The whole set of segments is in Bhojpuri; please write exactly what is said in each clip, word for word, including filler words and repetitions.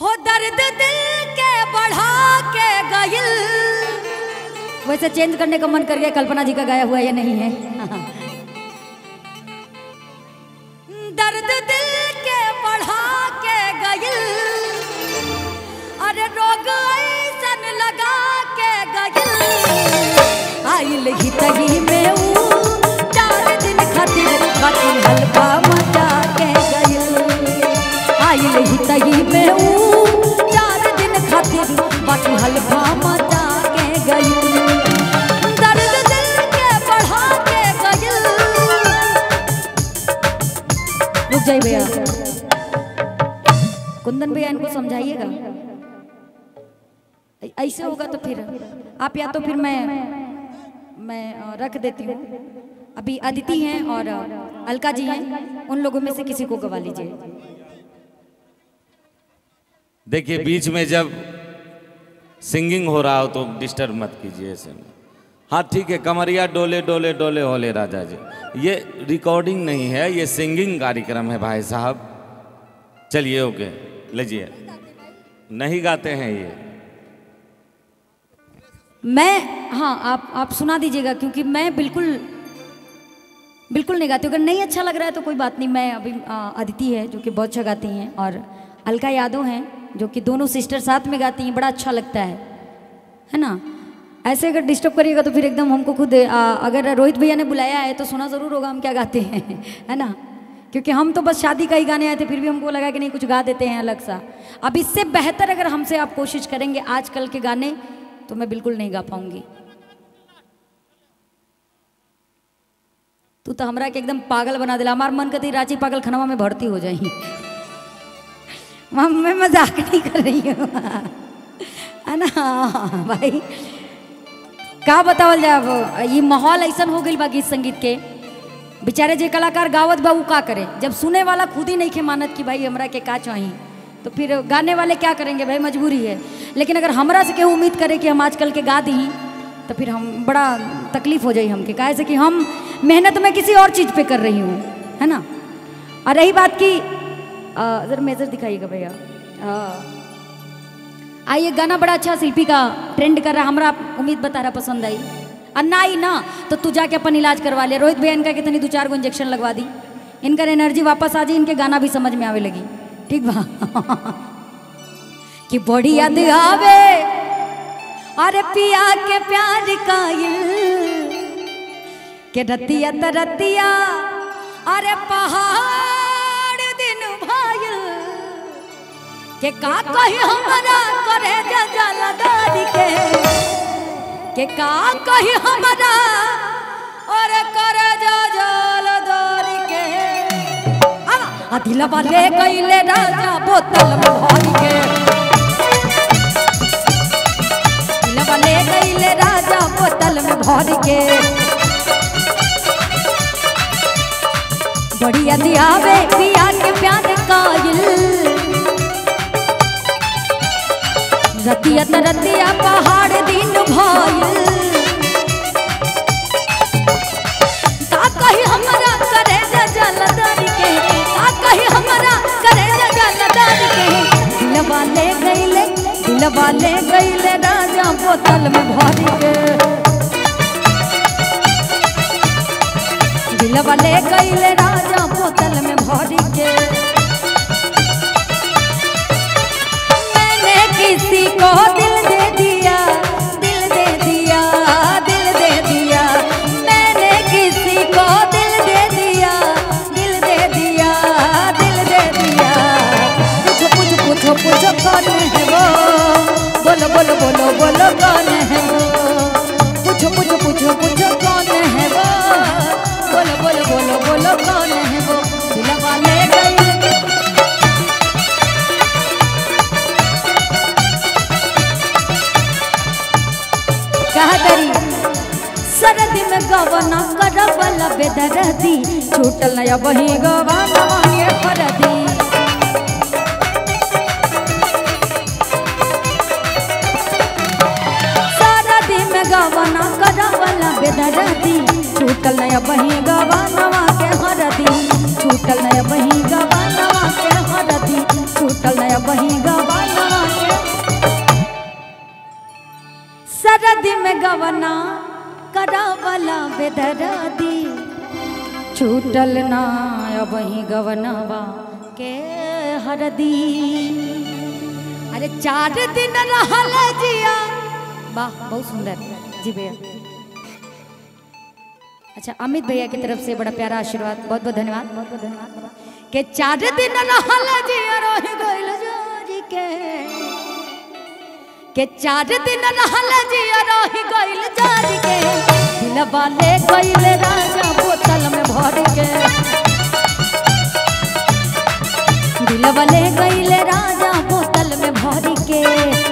हो दर्द दिल के बढ़ा के गइल। वैसे चेंज करने का मन कर गया, कल्पना जी का गाया हुआ ये नहीं है। दर्द दिल के बढ़ा के गइल, अरे रोग ऐसन लगा के गइल। आइल ही तही में ऊ चार दिन खातिर खातिर हल्का मचा के गइल। आइल ही तही में ऊ चार दिन खातिर बाकी हल्का मचा के गइल। दर्द दिल के बढ़ा के गइल। रुक जाइए भैया, कुंदन भैया इनको समझाइएगा। ऐसे होगा तो फिर आप, या तो फिर मैं मैं रख देती हूँ। अभी अदिति हैं और अलका जी हैं, उन लोगों में से किसी को गवा लीजिए। देखिए बीच में जब सिंगिंग हो रहा हो तो डिस्टर्ब मत कीजिए ऐसे में। हाँ ठीक है, कमरिया डोले डोले डोले होले राजा जी, ये रिकॉर्डिंग नहीं है, ये सिंगिंग कार्यक्रम है भाई साहब। चलिए ओके लीजिए। नहीं गाते हैं ये मैं, हाँ आप आप सुना दीजिएगा, क्योंकि मैं बिल्कुल बिल्कुल नहीं गाती। अगर नहीं अच्छा लग रहा है तो कोई बात नहीं। मैं अभी अदिति है जो कि बहुत अच्छा गाती हैं, और अलका यादव हैं जो कि दोनों सिस्टर साथ में गाती हैं, बड़ा अच्छा लगता है है ना। ऐसे अगर डिस्टर्ब करिएगा तो फिर एकदम हमको खुद आ, अगर रोहित भैया ने बुलाया है तो सुना ज़रूर होगा हम क्या गाते हैं, है ना। क्योंकि हम तो बस शादी का ही गाने आए थे, फिर भी हमको लगा कि नहीं कुछ गा देते हैं अलग सा। अब इससे बेहतर अगर हमसे आप कोशिश करेंगे आजकल के गाने तो मैं बिल्कुल नहीं गा पाऊंगी। तू तो हमरा के एकदम पागल बना दिला। हमार मन करती रांची पागल खनवा में भर्ती हो जाई। मैं मजाक नहीं कर रही हूँ, है ना भाई। का बतावल जाए, ये माहौल ऐसा हो गई बा गीत संगीत के। बेचारे जे कलाकार गावत बा वो का करे, जब सुने वाला खुद ही नहीं खे मानत कि भाई हमरा के का चाहिए, तो फिर गाने वाले क्या करेंगे भाई, मजबूरी है। लेकिन अगर हमरा से केहू उम्मीद करे कि हम आजकल के गा दी तो फिर हम बड़ा तकलीफ हो जाए हमके, काहे से कि हम मेहनत में किसी और चीज़ पे कर रही हूँ, है ना। और रही बात की, जरा मेजर दिखाइएगा भैया। आइए, गाना बड़ा अच्छा शिल्पी का ट्रेंड कर रहा, हमरा उम्मीद बता रहा पसंद आई। और ना आई ना तो तू जाके अपन इलाज करवा ले। रोहित भैया इनका कितनी दो चार गो इंजेक्शन लगवा दी, इनका एनर्जी वापस आ जाए, इनके गाना भी समझ में आवे लगी। ठीक बा कि बड़ी याद आवे अरे पिया के प्यार कायल के रतिया तरतिया, अरे पहाड़ दिन भायल के का कही हमारा करे जलदारी के के का कही हमारा और करे जलदारी के। आ दिलवा ले गइले राजा बोतल में भर के, दिलवा ले गइले राजा बोतल में भर के। बढ़िया दियावे पिया के प्यार कायल, रतिया तरतिया पहाड़ दिन भायल। का कही हमारा करे जलदारी के, का कही हमारा करे जलदारी के। दिलवा ले गइले दिलवा ले गइले राजा बोतल में भर के, दिलवा ले गइले राजा बोतल में भर के। मैंने किसी को दिल दे दिया, दिल दे दिया, दिल दे दिया। मैंने किसी को दिल दे दिया, दिल दे दिया, दिल दे दिया। पूछो पूछो पूछो पूछो कौन है वो, बोलो बोलो बोलो बोलो कौन है वो। पूछो पूछो पूछो पूछो कौन है वो, बोलो बोलो बोलो बोलो कौन है वो। दिलवा ले गइले कहा करी सरदी में गवना करवला बेदरदी, छूटल नया बही गवाना मांगे फरदी। सरदी में गवना करवला बेदरदी, छूटल नया बही गवाना के हरदी। छूटल नया बही गवाना के हरदी, छूटल नया बही गवाना जल्दी में गवना करावला बेदर्दी छूटल ना अब ही गवनवा के हरदी। अरे चार दिन रहल जिया। वाह बहुत सुंदर जी भैया। अच्छा अमित भैया की तरफ से बड़ा प्यारा आशीर्वाद, बहुत बहुत धन्यवाद, बहुत बहुत धन्यवाद। के चार दिन रहल जिया रह गइल जारी के के चार दिन रहल जिया रह गइल जारी के दिलवा ले गइल राजा बोतल में भर के दिलवा ले गइल राजा बोतल में भर के।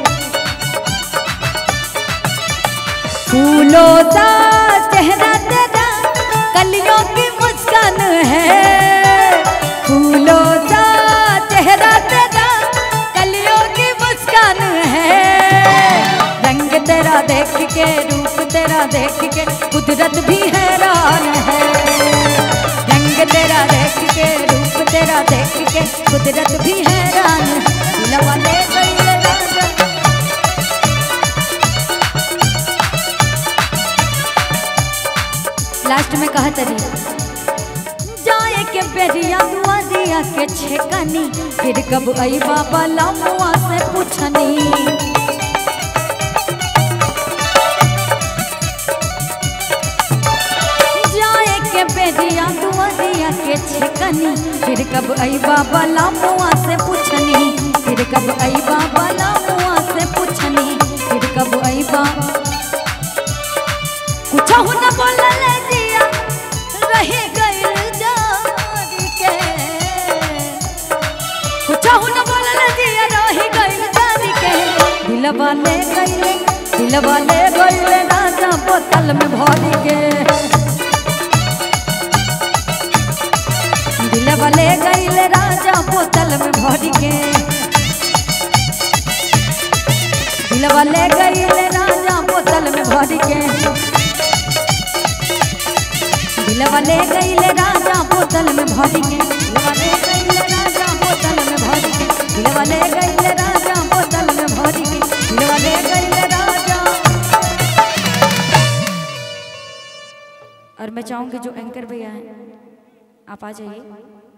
फूलों सा चेहरा तेरा कलियों की मुस्कान है। फूलों सा चेहरा तेरा कलियों की मुस्कान है। रंग तेरा देख के रूप तेरा देख के कुदरत भी हैरान है। रंग तेरा देख के रूप तेरा देख के कुदरत भी हैरान है। दिलवा ले गइल राजा। लास्ट में कहा तरी जाए के बेरिया दुआ दिया के छेकनी फिर कब आई बाबा लामुआ से पूछनी। जाए के बेरिया दुआ दिया के छेकनी फिर कब आई बाबा लामुआ से पूछनी। फिर कब आई बाबा लामुआ से पूछनी। फिर कब आई बाबा कुछ न बोलल जिया रह गइल जारी के। कुछ न बोलल जिया रह गइल जारी के दिलवा ले गइल दिलवा ले गइल राजा बोतल में भर के। दिलवा ले गइल राजा बोतल में भर के। दिलवा ले गइल राजा बोतल में भर के। दिलवा ले गइल राजा बोतल में भर के। दिलवा ले गइल राजा बोतल में भर के। दिलवा ले गइल राजा बोतल में भर के। दिलवा ले गइल राजा। और मैं चाहूंगी जो एंकर भैया हैं आप आ जाइए।